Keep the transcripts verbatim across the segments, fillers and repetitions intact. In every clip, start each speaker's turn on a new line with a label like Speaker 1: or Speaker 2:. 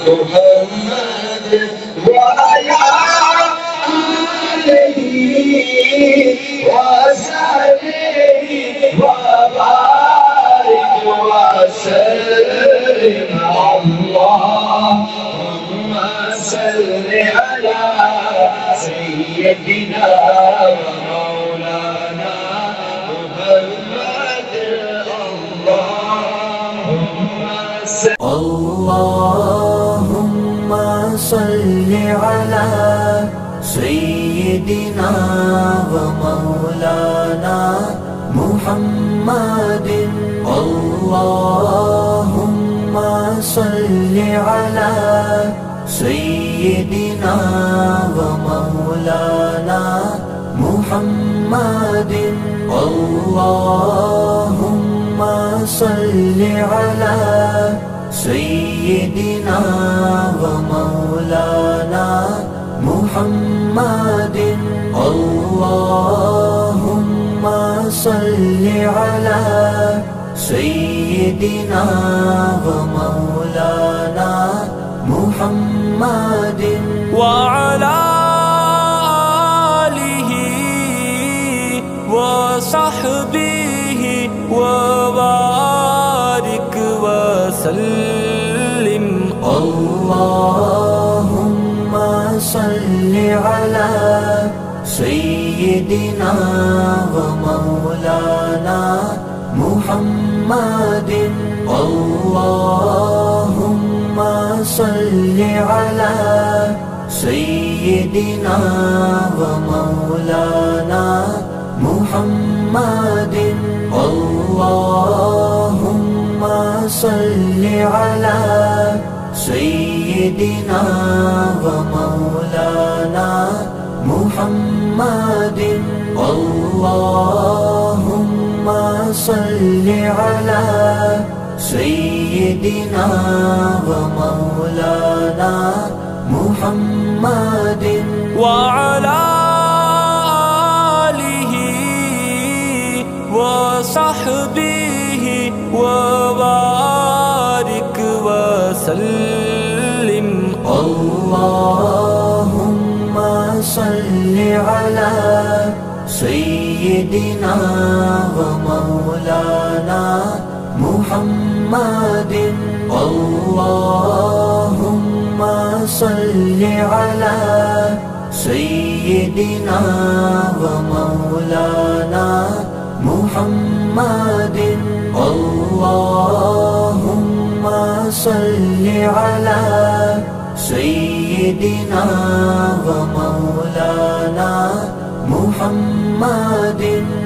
Speaker 1: محمد وعلى آله وصحبه وبارك وسلم. اللهم صل على سيدنا ومولانا محمد.
Speaker 2: اللهم صل على سيدنا ومولانا محمد. اللهم صل على سيدنا ومولانا محمد. اللهم صل على سيدنا ومولانا محمد. اللهم صل على سيدنا ومولانا محمد وعلى آله وصحبه وبارك وسلم. اللهم صل على سيدنا ومولانا محمد. اللهم صل على سيدنا ومولانا محمد. اللهم صل على سيدنا ومولانا محمد. اللهم صل على سيدنا ومولانا محمد وعلى آله وصحبه وبارك وسلم. اللهم صل على سيدنا ومولانا محمد. اللهم صل على سيدنا ومولانا محمد. اللهم صل على سيدنا ومولانا محمد.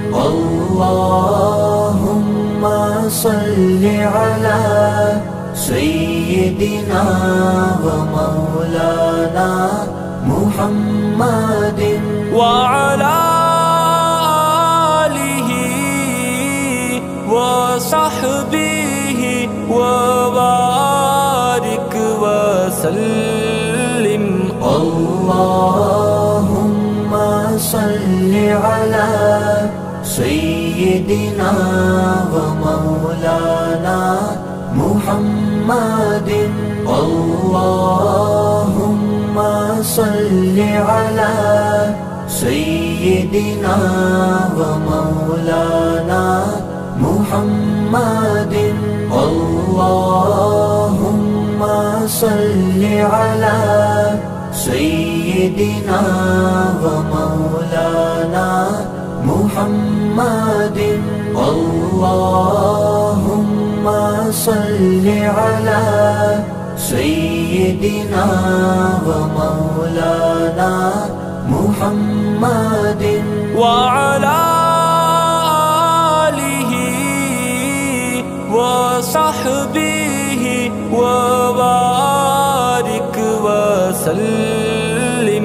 Speaker 2: اللهم صل على سيدنا ومولانا محمد وعلى آله وصحبه وبارك وسلم. اللهم صل على سيدنا ومولانا محمد. اللهم صل على سيدنا ومولانا محمد. اللهم صل على سيدنا ومولانا محمد. اللهم صل على سيدنا ومولانا محمد وعلى آله وصحبه وبارك وسلم.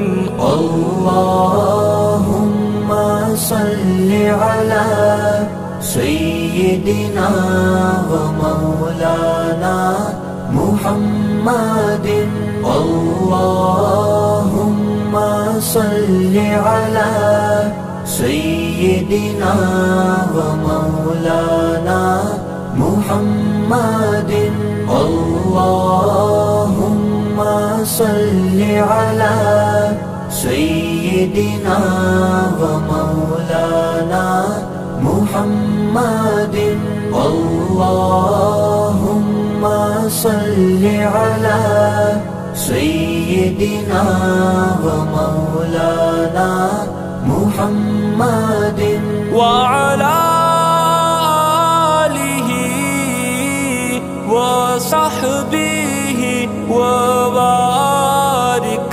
Speaker 2: اللهم صل على سيدنا ومولانا محمد. اللهم صل على سيدنا ومولانا محمد. اللهم صل على سيدنا ومولانا محمد اللهم صل على سيدنا ومولانا محمد
Speaker 3: وعلى آله وصحبه وبارك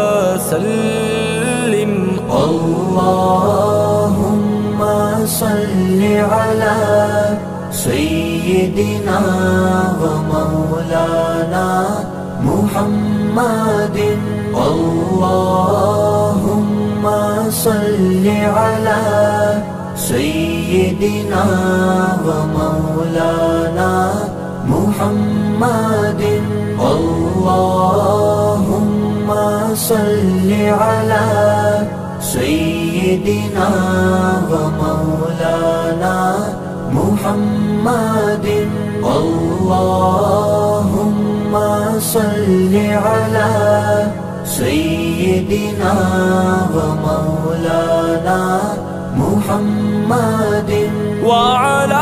Speaker 3: وسلم
Speaker 2: اللهم صل على سيدنا ومولانا محمد اللهم صل على سيدنا ومولانا محمد اللهم صل على سيدنا ومولانا محمد اللهم صل على سيدنا ومولانا محمد
Speaker 3: وعلى